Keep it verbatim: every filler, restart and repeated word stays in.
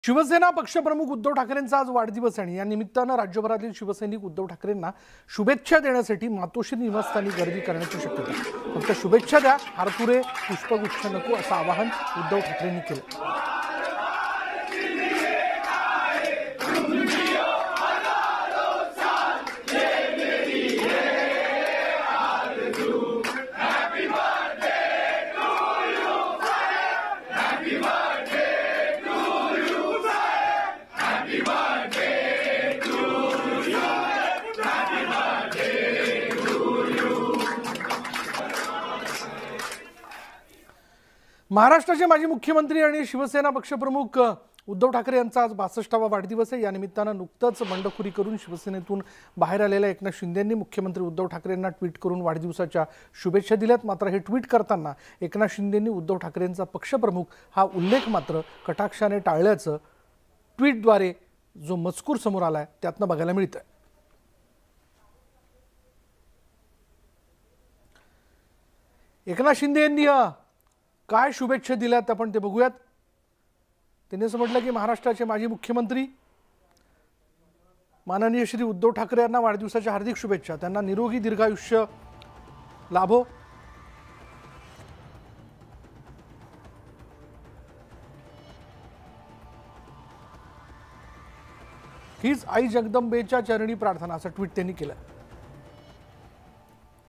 शिवसेना पक्षप्रमुख उद्धव ठाकरेंचा आज वाढदिवस आहे. या निमित्तानं राज्यभरातील शिवसैनिक उद्धव ठाकरेंना शुभेच्छा देण्यासाठी मातोश्री निवासस्थानी गर्दी करण्याची शक्यता आहे. फक्त शुभेच्छा द्या, हारतुरे पुष्पगुच्छ नको असं आवाहन उद्धव ठाकरेंनी केलं. महाराष्ट्राचे माजी मुख्यमंत्री आणि शिवसेना पक्षप्रमुख उद्धव ठाकरे यांचा आज बासष्टावा वाढदिवस आहे. या निमित्तानं नुकतंच बंडखोरी करून शिवसेनेतून बाहेर आलेल्या एकनाथ शिंदेंनी मुख्यमंत्री उद्धव ठाकरेंना ट्विट करून वाढदिवसाच्या शुभेच्छा दिल्यात. मात्र हे ट्विट करताना एकनाथ शिंदेंनी उद्धव ठाकरेंचा पक्षप्रमुख हा उल्लेख मात्र कटाक्षाने टाळल्याचं ट्विटद्वारे जो मजकूर समोर आलाय त्यातनं बघायला मिळतं. एकनाथ शिंदे यांनी काय शुभेच्छा दिल्यात आपण ते बघूयात. त्यांनी असं म्हटलं की महाराष्ट्राचे माजी मुख्यमंत्री माननीय श्री उद्धव ठाकरे यांना वाढदिवसाच्या हार्दिक शुभेच्छा. त्यांना निरोगी दीर्घायुष्य लाभो. हीच आई जगदंबेच्या चरणी प्रार्थना असं ट्विट त्यांनी केलं.